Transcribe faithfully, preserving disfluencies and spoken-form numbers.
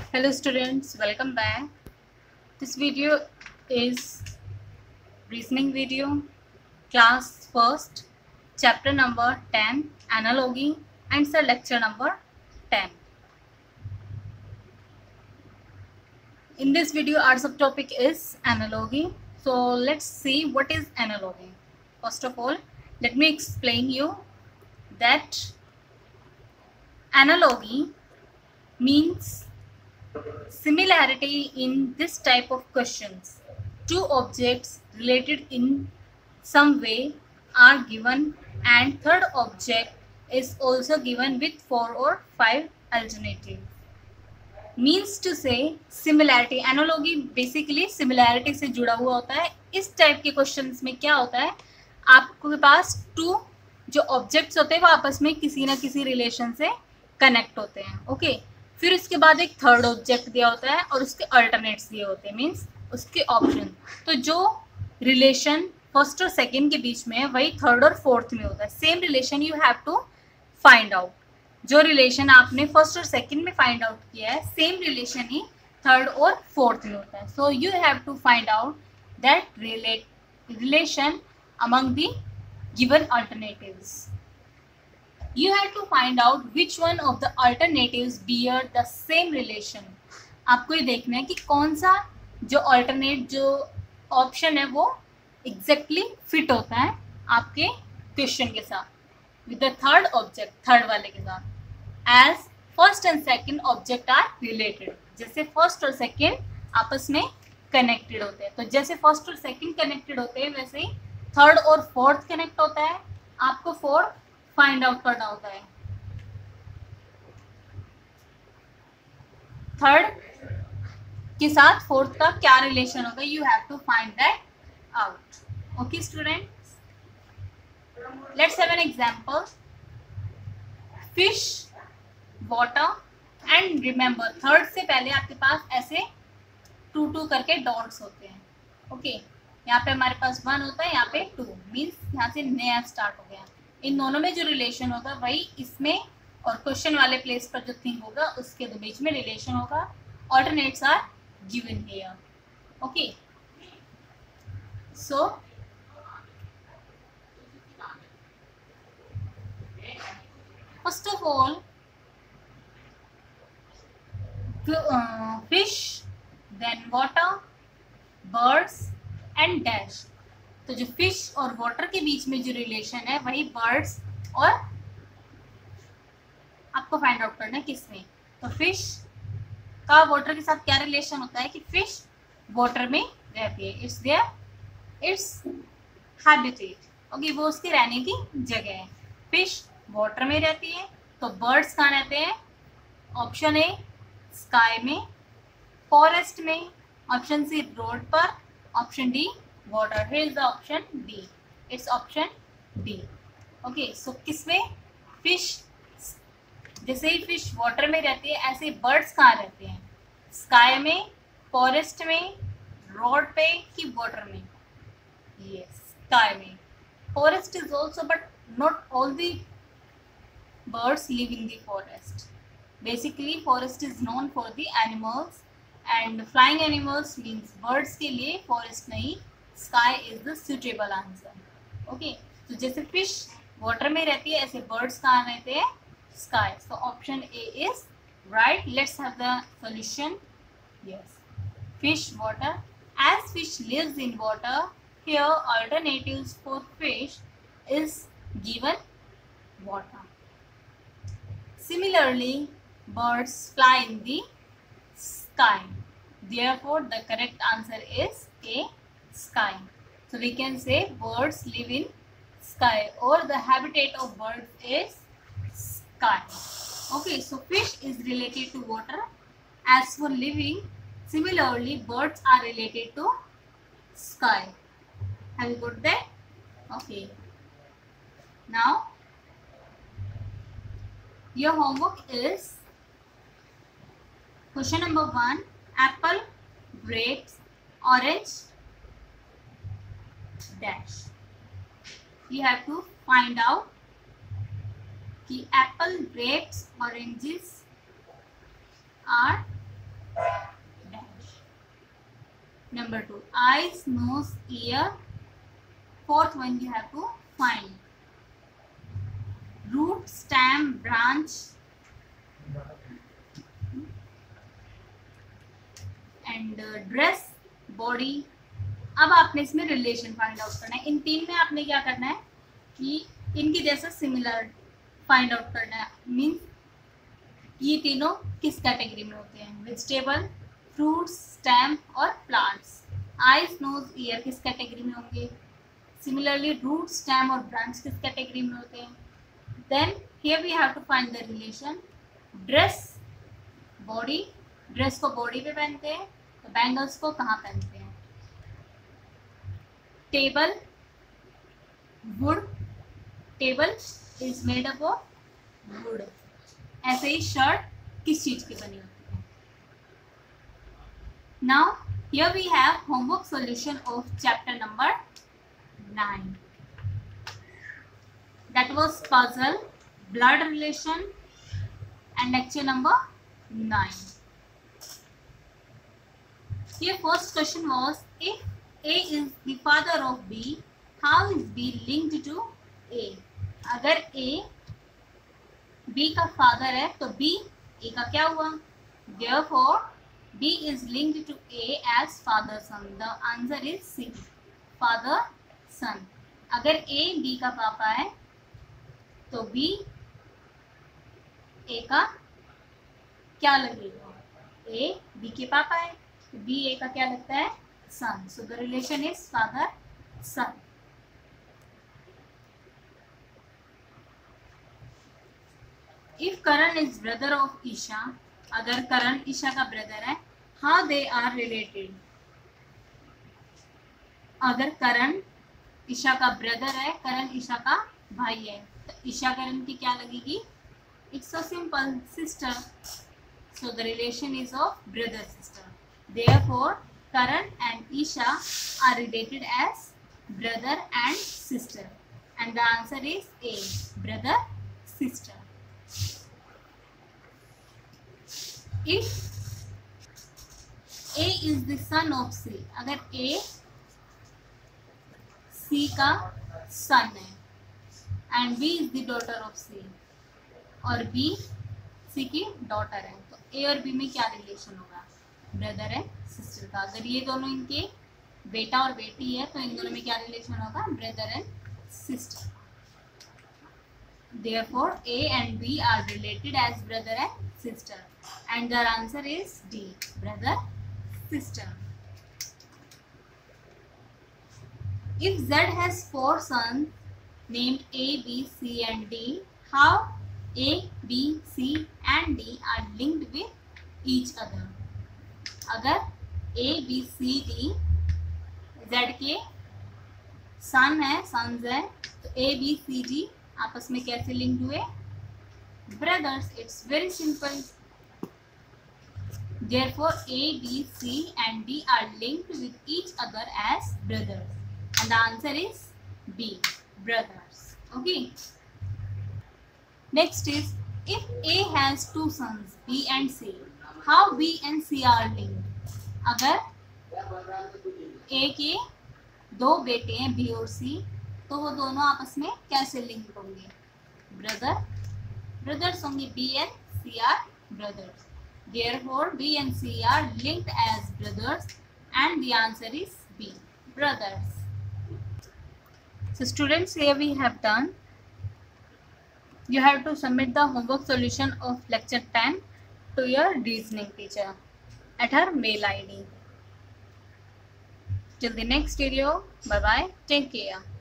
Hello students, welcome back. This video is reasoning video, class first, chapter number ten, analogy, and the lecture number ten. In this video, our subtopic is analogy. So let's see what is analogy. First of all, let me explain you that analogy means similarity in this type of questions. Two objects related in some way are given and third object is also given with four or five alternatives. Means to say similarity. Analogy basically similarity से जुड़ा हुआ होता है. इस type के questions में क्या होता है, आपके पास टू जो ऑब्जेक्ट्स होते हैं वो आपस में किसी ना किसी रिलेशन से कनेक्ट होते हैं. Okay okay? फिर उसके बाद एक थर्ड ऑब्जेक्ट दिया होता है और उसके अल्टरनेट्स दिए होते हैं, मीन्स उसके ऑप्शन. तो जो रिलेशन फर्स्ट और सेकेंड के बीच में है वही थर्ड और फोर्थ में होता है. Same relation you have to find out. जो रिलेशन आपने फर्स्ट और सेकेंड में फाइंड आउट किया है सेम रिलेशन ही थर्ड और फोर्थ में होता है. So you have to find out that relation among the given alternatives. You have to find out which one of the alternatives bear the same relation. आपको ये देखना है कि कौन सा जो alternate जो ऑप्शन है वो exactly fit होता है आपके क्वेश्चन के साथ with the third object, third वाले के साथ. As first and second object are related. जैसे फर्स्ट और सेकेंड आपस में कनेक्टेड होते हैं, तो जैसे फर्स्ट और सेकेंड कनेक्टेड होते हैं वैसे ही थर्ड और फोर्थ कनेक्ट होता है. आपको फोर्थ फाइंड आउट करना होता है. थर्ड के साथ फोर्थ का क्या रिलेशन होगा, you have to find that out. Okay students, let's have an example. Fish, water and remember. Third से पहले आपके पास ऐसे टू टू करके डॉट्स होते हैं. Okay okay? यहाँ पे हमारे पास वन होता है, यहाँ पे टू, मीन्स यहाँ से नया स्टार्ट हो गया. इन दोनों में जो रिलेशन होगा वही इसमें और क्वेश्चन वाले प्लेस पर जो थिंग होगा उसके दो बीच में रिलेशन होगा. Alternates are given here. Okay, so first of all fish, then water, birds and dash. तो जो फिश और वाटर के बीच में जो रिलेशन है वही बर्ड्स और आपको फाइंड आउट करना है किसमें. तो फिश का वाटर के साथ क्या रिलेशन होता है कि फिश वाटर में रहती है, its there its habitat. Okay, वो उसके रहने की जगह है. फिश वाटर में रहती है, तो बर्ड्स कहाँ रहते हैं. ऑप्शन ए स्काई में, फॉरेस्ट में, ऑप्शन सी रोड पर, option D water. Here is the option D. It's option D. Okay, so किसमें फिश, जैसे ही फिश वाटर में रहती है ऐसे बर्ड्स कहाँ रहते हैं, स्काई में, फॉरेस्ट में, रोड पे कि वाटर में. यस, स्काई में. Forest is also but not all the birds live in the forest. Basically forest is known for the animals and flying animals means birds के लिए फॉरेस्ट नहीं, sky is the suitable answer. Okay, तो जैसे fish water में रहती है ऐसे birds कहाँ रहते हैं, sky. So option A is right. Let's have the solution. Yes, fish, water. As fish lives in water, here alternatives for fish is given water. Similarly, birds fly in the sky. Therefore, the correct answer is A, sky. So we can say birds live in sky or the habitat of birds is sky. Okay, so fish is related to water. As for living, similarly birds are related to sky. Have you got that? Okay. Now your homework is question number one, apple, grapes, orange, dash. You have to find out कि apple, grapes, oranges are Number two, eyes, nose, ear. Fourth one you have to find. Root, stem, branch, and uh, dress, body. अब आपने इसमें relation find out करना है. इन तीन में आपने क्या करना है कि इनकी जैसा सिमिलर फाइंड आउट करना है. मीन्स ये तीनों किस कैटेगरी में होते हैं? वेजिटेबल, फ्रूट्स, स्टेम और प्लांट्स. आइज, नोज, ईयर किस कैटेगरी में होंगे? सिमिलरली रूट, स्टेम और ब्रांच किस कैटेगरी में होते हैं? Then here we have to find the relation. Dress, body. Dress को बॉडी पे पहनते हैं, तो बैंगल्स को कहाँ पहनते हैं? Table, wood. Table is made up of wood. ऐसे ही शर्ट किस चीज की बनी होती है? Now here we have homework solution of chapter number nine. That was puzzle, blood relation, and lecture number nine. Here first question was, if A is the father of B, how is B linked to A? अगर A B का father है तो B A का क्या हुआ? Therefore B is linked to A as father son. The answer is C. Father सन. अगर A B का पापा है तो B A का क्या लगेगा? A B के पापा है तो B A का क्या लगता है? Son. So the relation is father son. If Karan is brother of Isha, अगर करण ईशा का ब्रदर है, हाउ दे आर रिलेटेड? अगर करण ईशा का ब्रदर है, करण ईशा का भाई है, तो ईशा करण की क्या लगेगी? It's so simple, sister. So the relation is of brother sister. Therefore Karan and Isha are related as brother and sister, and the answer is A, brother sister. If A is the son of C, अगर A C का son है and B is the daughter of C, और B सी की daughter है, तो ए और B में क्या रिलेशन होगा? ब्रदर एंड सिस्टर का. अगर ये दोनों इनके बेटा और बेटी है तो इन दोनों में क्या रिलेशन होगा? Brother and sister. Therefore A and B are related as brother and sister, and their answer is D, brother sister. If Z has four sons named A, B, C and D, how A, B, C and D are linked with each other? अगर A, B, C, D Z के सन है, sons है, तो A, B, C, D आपस में कैसे linked हुए? Brothers. It's very simple. Therefore A, B, C and D are linked with each other as brothers, and the answer is B, brothers. Okay. Next is, if A has two sons B and C, how B and C are linked? अगर A के दो बेटे हैं B और C, तो वो दोनों आपस में कैसे लिंक होंगे? ब्रदर ब्रदर्स होंगे. B and C are brothers. Therefore B and C are linked as brothers, and the answer is B, brothers. So students, here we have done. You have to submit the homework solution of lecture ten to your reasoning teacher at her mail I D. Till the next video, bye bye, take care.